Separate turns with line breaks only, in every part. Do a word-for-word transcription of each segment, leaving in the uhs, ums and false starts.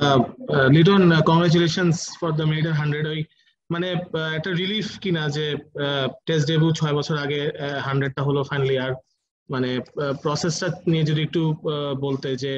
Liton, congratulations for the maiden hundred. ওই মানে আহ, একটা রিলিফ কিনা যে টেস্ট ডেবিউ ছয় বছর আগে হান্ড্রেডটা হলো ফাইনালি। আর মানে প্রসেসটা নিয়ে যদি একটু আহ, বলতে যে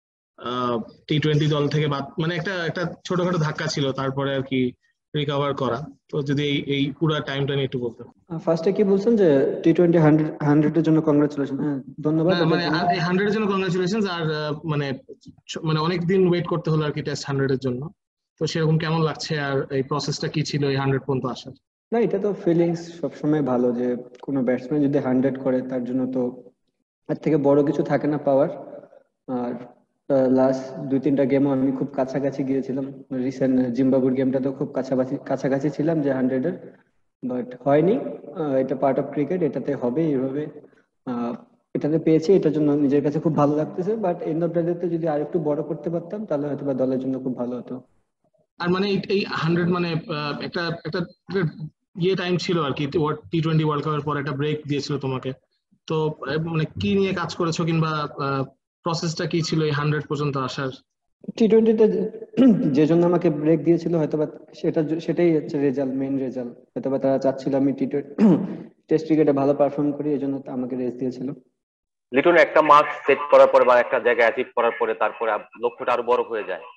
টি টোয়েন্টি দল থেকে বাদ, মানে একটা একটা ছোটখাটো ধাক্কা ছিল, তারপরে আর কি রিকভার করা। তো যদি এই এই পুরো টাইমটা নিয়ে একটু বলতে।
ফার্স্টে কি বলছেন যে টি টোয়েন্টি হান্ড্রেড হান্ড্রেডের জন্য কংগ্রেচুলেশন? হ্যাঁ, ধন্যবাদ
না
এটার
মানে
জন্য।
আর এই হান্ড্রেডের জন্য কংগ্রাচুলেশন। আর আহ, মানে ছ- মানে অনেক দিন ওয়েট করতে হলো আর কি টেস্ট হান্ড্রেডের জন্য। তো সেরকম কেমন লাগছে, আর এই প্রসেসটা কি ছিল এই হান্ড্রেড পর্যন্ত আসার?
না, এটা তো ফিলিংস সবসময় ভালো যে কোনো ব্যাটসম্যান যদি হান্ড্রেড করে তার জন্য তো এর থেকে বড় কিছু থাকে না পাওয়ার। আর লাস্ট দুই তিনটা গেমও আমি খুব কাছাকাছি গিয়েছিলাম। রিসেন্ট জিম্বাবুর গেমটা তো খুব কাছাকাছি কাছাকাছি ছিলাম যে হান্ড্রেডের, বাট হয়নি। আহ, এটা পার্ট অফ ক্রিকেট, এটাতে হবে এইভাবে। আহ, এটাতে পেয়েছি, এটার জন্য নিজের কাছে খুব ভালো লাগতেছে। But end of the day যদি আরেকটু বড় করতে পারতাম তাহলে হয়তো বা দলের জন্য খুব ভালো হতো।
আর মানে এই এই হান্ড্রেড মানে আহ, একটা একটা একটা ইয়ে টাইম ছিল আর কি, টি টোয়েন্টি ওয়ার্ল্ড কাপের পর একটা ব্রেক দিয়েছিল তোমাকে। তো আহ, মানে কি নিয়ে কাজ করেছো, কিংবা প্রসেসটা কি ছিল এই হান্ড্রেড পর্যন্ত আসার?
টি টোয়েন্টিতে যে জন্য আমাকে ব্রেক দিয়েছিল হয়তোবা সেটা সেটাই হচ্ছে রেজাল্ট, মেইন রেজাল্ট। হয়তোবা তারা চাচ্ছিল আমি টি টেস্ট ক্রিকেটে ভালো পারফর্ম করি, এই জন্য আমাকে রেস্ট দিয়েছিল।
লিটন, একটা মার্ক সেট করার পরে বা একটা জায়গায় অ্যাচিভ করার পরে তারপরে আপ- লক্ষ্যটা আরো বড় হয়ে যায়।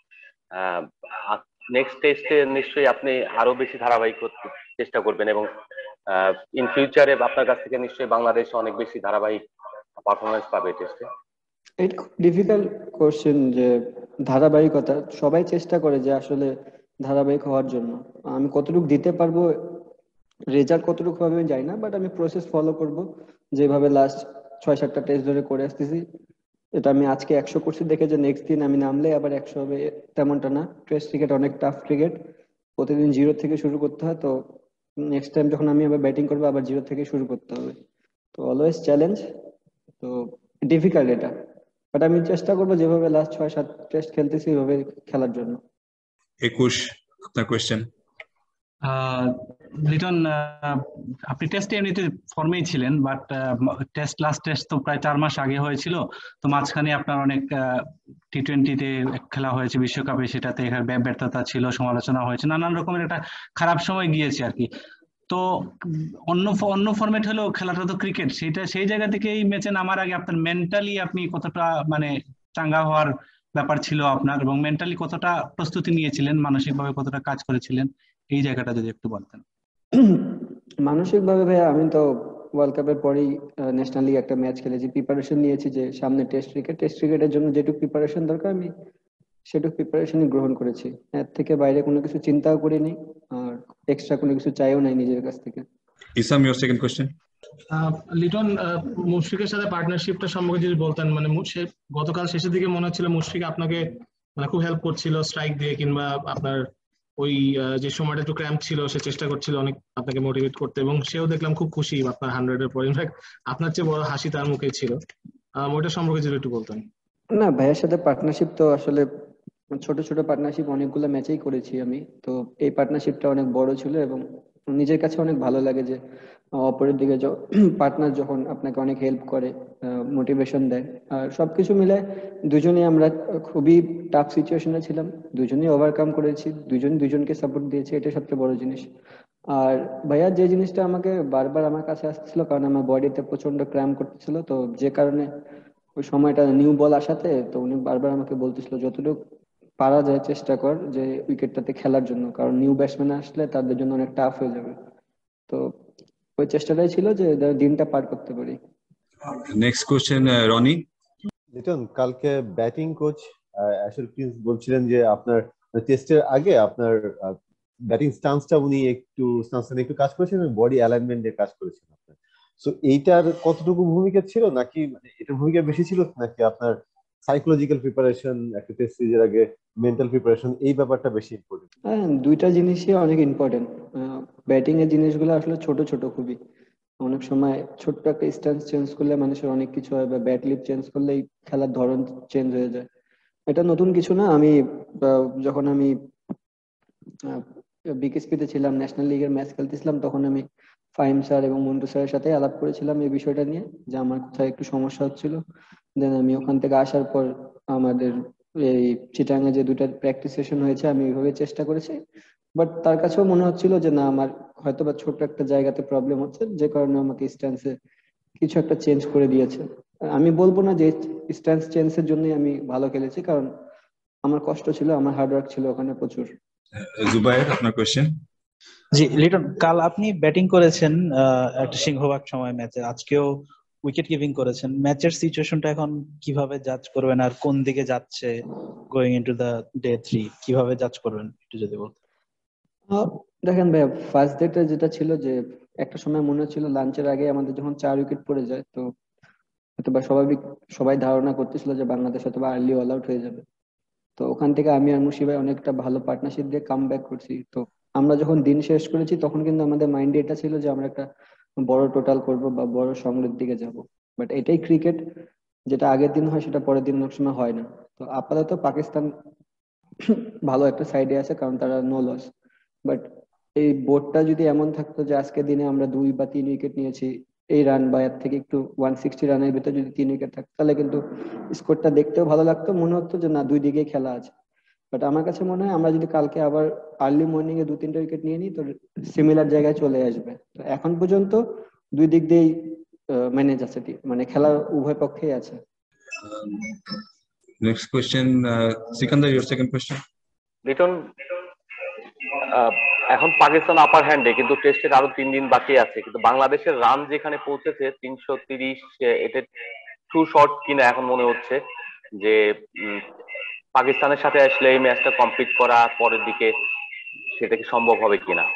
নেক্সট টেস্টে নিশ্চয়ই আপনি আরো বেশি ধারাবাহিক করতে চেষ্টা করবেন, এবং ইন ফিউচারে আপনার কাছ থেকে নিশ্চয়ই বাংলাদেশ অনেক বেশি ধারাবাহিক পারফরমেন্স পাবে টেস্টে।
এটা খুব ডিফিকাল্ট কোশ্চেন যে ধারাবাহিকতা, সবাই চেষ্টা করে যে আসলে ধারাবাহিক হওয়ার জন্য। আমি কতটুকু দিতে পারবো, রেজাল্ট কতটুকু হবে আমি জানি না, বাট আমি প্রসেস ফলো করব যেভাবে লাস্ট ছয় সাতটা টেস্ট ধরে করে আসতেছি। এটা আমি আজকে একশো করছি দেখে যে নেক্সট দিন আমি নামলে আবার একশো হবে তেমনটা না। টেস্ট ক্রিকেট অনেক টাফ ক্রিকেট, প্রতিদিন জিরো থেকে শুরু করতে হয়। তো নেক্সট টাইম যখন আমি আবার ব্যাটিং করবো আবার জিরো থেকে শুরু করতে হবে। তো অলওয়েজ চ্যালেঞ্জ, তো ডিফিকাল্ট এটা। বাট আমি চেষ্টা করবো যেভাবে লাস্ট ছয় সাত টেস্ট খেলতেছি ওইভাবে খেলার জন্য।
একুশ, আপনার কোয়েশ্চেন।
আহ, লিটন, আহ, আপনি টেস্টে এমনিতে ফর্মেই ছিলেন, বাট টেস্ট লাস্ট টেস্ট তো প্রায় চার মাস আগে হয়েছিল। তো মাঝখানে আপনার অনেক টি টোয়েন্টিতে খেলা হয়েছে বিশ্বকাপে, সেটাতে এখানে ব্য- ব্যর্থতা ছিল, সমালোচনা হয়েছে, নানান রকমের একটা খারাপ সময় গিয়েছে আর কি। তো উম, অন্য ফ- অন্য ফরম্যাট হলেও খেলাটা তো ক্রিকেট, সেটা সেই জায়গা থেকে এই ম্যাচে নামার আগে আপনার মেন্টালি আপনি কতটা মানে চাঙ্গা হওয়ার ব্যাপার ছিল আপনার, এবং মেন্টালি কতটা প্রস্তুতি নিয়েছিলেন, মানসিকভাবে কতটা কাজ করেছিলেন, এই জায়গাটা যদি একটু বলতেন।
মানসিক ভাবে ভাইয়া আমি তো ওয়ার্ল্ড কাপের পরেই ন্যাশনাল লিগ একটা ম্যাচ খেলেছি, প্রিপারেশন নিয়েছি যে সামনে টেস্ট ক্রিকেট টেস্ট ক্রিকেটের জন্য যেটুকু প্রিপারেশন দরকার আমি সেটুকু প্রিপারেশনই গ্রহণ করেছি। এর থেকে বাইরে কোনো কিছু চিন্তাও করিনি, আর এক্সট্রা কোনো কিছু চাইও নাই নিজের কাছ থেকে।
ইসাম, your second question.
আহ, লিটন, আহ, মুশফিকের সাথে পার্টনারশিপটা সম্পর্কে যদি বলতেন। মানে মু- সে গতকাল শেষের দিকে মনে হচ্ছিল মুশফিক আপনাকে মানে খুব হেল্প করছিল স্ট্রাইক দিয়ে, কিংবা আপনার ওই আহ, যে সময়টা একটু ক্র্যাম্প ছিল সে চেষ্টা করছিল অনেক আপনাকে মোটিভেট করতে, এবং সেও দেখলাম খুব খুশি আপনার হান্ড্রেডের পর। ইনফ্যাক্ট আপনার চেয়ে বড় হাসি তার মুখে ছিল। আহ, ওইটা সম্পর্কে যদি একটু বলতেন।
না, ভাইয়ের সাথে পার্টনারশিপ তো আসলে ছোট ছোট পার্টনারশিপ অনেকগুলো ম্যাচেই করেছি আমি। তো এই পার্টনারশিপটা অনেক বড় ছিল এবং নিজের কাছে অনেক ভালো লাগে যে আহ, অপরের দিকে পার্টনার যখন আপনাকে অনেক হেল্প করে, মোটিভেশন দেয়। আর সবকিছু মিলে দুজনেই আমরা খুবই টাফ সিচুয়েশনে ছিলাম, দুজনেই ওভারকাম করেছি, দুজন দুজনকে সাপোর্ট দিয়েছি, এটা সবচেয়ে বড় জিনিস। আর ভাইয়া যে জিনিসটা আমাকে বারবার আমার কাছে আসছিল, কারণ আমার বডিতে প্রচন্ড ক্র্যাম্প করতেছিল, তো যে কারণে ওই সময়টা নিউ বল আসাতে তো উনি বারবার আমাকে বলতেছিল যতটুকু পারা যায় চেষ্টা কর যে উইকেটটাতে খেলার জন্য, কারণ নিউ ব্যাটসম্যান আসলে তাদের জন্য অনেক টাফ হয়ে যাবে। তো ওই চেষ্টাটাই ছিল যে যেন দিনটা পার করতে পারি।
Next question, Roni.
লিটন, কালকে ব্যাটিং কোচ অ্যাশেল প্রিন্স বলছিলেন যে আপনার টেস্টের আগে আপনার ব্যাটিং স্টান্সটা উনি একটু স্টান্সটা একটু কাজ করেছেন এবং বডি অ্যালাইনমেন্টে কাজ করেছেন আপনার। সো এইটার কতটুকু ভূমিকা ছিল, নাকি মানে এটার ভূমিকা বেশি ছিল, নাকি আপনার সাইকোলজিক্যাল প্রিপারেশন একটা টেস্ট সিরিজের আগে মেন্টাল প্রিপারেশন এই ব্যাপারটা বেশি ইম্পর্টেন্ট?
হ্যাঁ, দুইটা জিনিসই অনেক ইম্পর্টেন্ট। ব্যাটিং এর জিনিসগুলো আসলে ছোট ছোট খুবই, অনেক সময় ছোট্ট একটা স্ট্যান্স চেঞ্জ করলে মানুষের অনেক কিছু হয়, বা ব্যাট লিপ চেঞ্জ করলেই খেলার ধরন চেঞ্জ হয়ে যায়। এটা নতুন কিছু না। আমি আহ, যখন আমি বিকেএসপিতে ছিলাম, ন্যাশনাল লিগের ম্যাচ খেলতেছিলাম, তখন আমি ফাহিম স্যার এবং মন্টু স্যারের সাথে আলাপ করেছিলাম এই বিষয়টা নিয়ে যে আমার কোথায় একটু সমস্যা হচ্ছিল। দেন আমি ওখান থেকে আসার পর আমাদের এই চিটাগাঙে যে দুটা প্র্যাকটিস সেশন হয়েছে আমি ওইভাবে চেষ্টা করেছি, বাট তার কাছেও মনে হচ্ছিল যে না আমার হয়তো বা ছোট একটা জায়গাতে প্রবলেম হচ্ছে, যে কারণে আমাকে স্ট্যান্সে কিছু একটা চেঞ্জ করে দিয়েছে। আমি বলবো না যে স্ট্যান্স চেঞ্জের জন্যই আমি ভালো খেলেছি, কারণ আমার কষ্ট ছিল, আমার হার্ডওয়ার্ক ছিল ওখানে প্রচুর।
জুবায়ের, আপনার কোয়েশ্চেন।
জি লিটন, কাল আপনি ব্যাটিং করেছেন আহ, একটা সিংহভাগ সময় ম্যাচে, আজকেও উইকেট কিপিং করেছেন। ম্যাচের সিচুয়েশনটা এখন কিভাবে জাজ করবেন, আর কোন দিকে যাচ্ছে going into the day three, কিভাবে জাজ করবেন একটু যদি বলতেন।
আহ, দেখেন ভাইয়া, ফার্স্ট ডেতে যেটা ছিল যে একটা সময় মনে হচ্ছিল লাঞ্চের আগে আমাদের যখন চার উইকেট পড়ে যায়, তো হয়তোবা স্বাভাবিক সবাই ধারণা করতেছিল যে বাংলাদেশ হয়তোবা আর্লি অল আউট হয়ে যাবে। তো ওখান থেকে আমি আর মুশি ভাই অনেকটা ভালো পার্টনারশিপ দিয়ে কাম ব্যাক করছি। তো আমরা যখন দিন শেষ করেছি তখন কিন্তু আমাদের মাইন্ডে এটা ছিল যে আমরা একটা বড় টোটাল করব বা বড় সংগ্রহের দিকে যাব। বাট এটাই ক্রিকেট, যেটা আগের দিন হয় সেটা পরের দিন অনেক সময় হয় না। তো আপাতত পাকিস্তান ভালো একটা সাইডে আছে, কারণ তারা নো লস। বাট এই বোর্ডটা যদি এমন থাকতো যে আজকের দিনে আমরা দুই বা তিন উইকেট নিয়েছি, এই রান বা এর থেকে একটু ওয়ান সিক্সটি রানের ভিতরে যদি তিন উইকেট থাকতো, তাহলে কিন্তু স্কোরটা দেখতেও ভালো লাগতো, মনে হতো যে না দুই দিকে খেলা আছে। বাট আমার কাছে মনে হয় আমরা যদি কালকে আবার আর্লি মর্নিং এ দু তিনটা উইকেট নিয়ে নিই, তো সিমিলার জায়গায় চলে আসবে। তো এখন পর্যন্ত দুই দিক দিয়েই ম্যানেজ আছে, টি- মানে খেলার উভয় পক্ষেই আছে।
Next question, Sikandar, your second question.
Liton, আহ, এখন পাকিস্তান আপার হ্যান্ডে, কিন্তু টেস্টের আরো তিন দিন বাকি আছে, কিন্তু বাংলাদেশের রান যেখানে পৌঁছেছে তিনশো তিরিশ, এটা টু শর্ট কিনা এখন মনে হচ্ছে যে উম, পাকিস্তানের সাথে আসলে এই ম্যাচটা কমপ্লিট করা পরের দিকে সেটা কি সম্ভব হবে কিনা?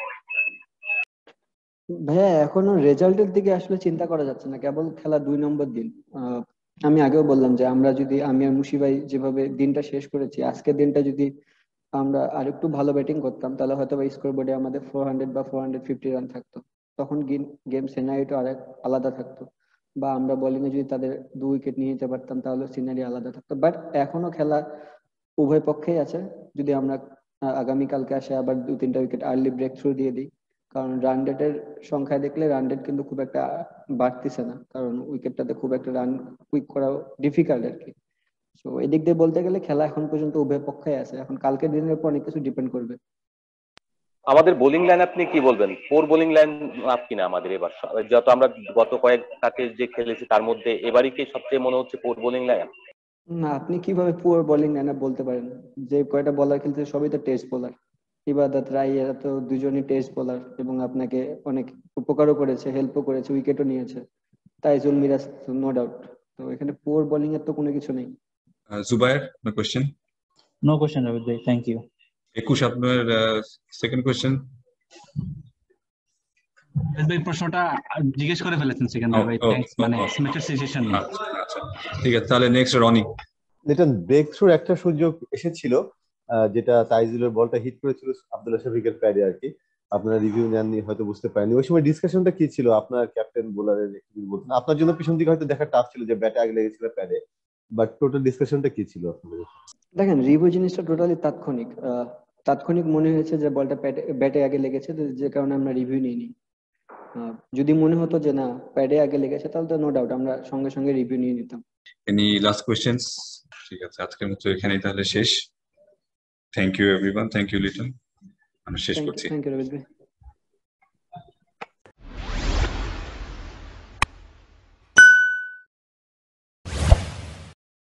ভাইয়া এখনো রেজাল্টের দিকে আসলে চিন্তা করা যাচ্ছে না, কেবল খেলা দুই নম্বর দিন। আহ, আমি আগেও বললাম যে আমরা যদি, আমি আর মুশি ভাই যেভাবে দিনটা শেষ করেছি, আজকের দিনটা যদি আমরা আরেকটু ভালো ব্যাটিং করতাম, তাহলে হয়তো বা স্কোর বোর্ডে আমাদের ফোর হান্ড্রেড বা ফোর হান্ড্রেড ফিফটি রান থাকতো। তখন গেম সিনারিটা আরেক আলাদা থাকতো। বা আমরা বোলিং এ যদি তাদের দু উইকেট নিয়ে যেতে পারতাম, তাহলে সিনারি আলাদা থাকতো। বাট এখনো খেলা উভয় পক্ষেই আছে। যদি আমরা আহ, আগামীকালকে আসে আবার দু তিনটা উইকেট আর্লি ব্রেক থ্রু দিয়ে দিই, কারণ রান রেটের সংখ্যায় দেখলে রান রেট কিন্তু খুব একটা বাড়তিছে না, কারণ উইকেটটাতে খুব একটা রান কুইক করা ডিফিকাল্ট আর কি। তো এদিক দিয়ে বলতে গেলে খেলা এখন পর্যন্ত উভয় পক্ষেই আছে, এখন কালকের দিনের উপর অনেক কিছু ডিপেন্ড করবে।
আমাদের বোলিং লাইন আপনি কি বলবেন? পোর বোলিং লাইন আপ কিনা আমাদের এবার, যত আমরা গত কয়েকটা টেস্ট যে খেলেছি তার মধ্যে এবারই কি সবচেয়ে মনে হচ্ছে পোর বোলিং লাইন?
না, আপনি কিভাবে পুয়ার বোলিং লাইন বলতে পারেন? যে কয়টা বলার খেলছে সবই তো টেস্ট বোলার। ইবাদত রাই এরা তো দুজনই টেস্ট বোলার, এবং আপনাকে অনেক উপকারও করেছে, হেল্পও করেছে, উইকেটও নিয়েছে। Taijul Miraz, no doubt. তো এখানে পুয়ার বোলিং এর তো কোনো কিছু নেই।
জুবায়ের, আপনার কোয়েশ্চেন।
নো কোশ্চেন রবিদ ভাই, থ্যাংক ইউ।
একুশ, আপনার সেকেন্ড কোয়েশ্চেন।
ভাই প্রশ্নটা জিজ্ঞেস করে ফেলেছেন সিকান্দার ভাই, থ্যাঙ্কস। মানে ম্যাচের সিচুয়েশন নিয়ে।
আচ্ছা আচ্ছা, ঠিক আছে, তাহলে নেক্সট রনি।
লিটন, ব্রেক থ্রুর একটা সুযোগ এসেছিল, আহ, যেটা তাইজুলের বলটা হিট করেছিল আব্দুল্লাহ শফিকের প্যাডে আর কি। আপনারা রিভিউ নেননি, হয়তো বুঝতে পারেননি। ওই সময় ডিসকাশনটা কি ছিল আপনার ক্যাপ্টেন বোলারের, একটু যদি বলতেন। আপনার জন্য পিছন দিকে হয়তো দেখা টাফ ছিল যে ব্যাটে আগে লেগেছিল প্যাডে, বাট টোটাল ডিসকাশনটা কি ছিল আপনাদের?
দেখেন, রিভিউ জিনিসটা টোটালি তাৎক্ষণিক। আহ, তাৎক্ষণিক মনে হয়েছে যে বলটা ব্যাটে আগে লেগেছে, তো যে কারণে আমরা রিভিউ নিইনি। আহ, যদি মনে হতো যে না প্যাডে আগে লেগেছে, তাহলে তো নো ডাউট আমরা সঙ্গে সঙ্গে রিভিউ নিয়ে নিতাম।
Any last questions? ঠিক আছে, আজকের মতো এখানেই তাহলে শেষ। Thank you everyone, thank you Liton, আমরা শেষ
থ্যাংক ইউ,
করছি।
থ্যাংক ইউ রবিদ ভাই।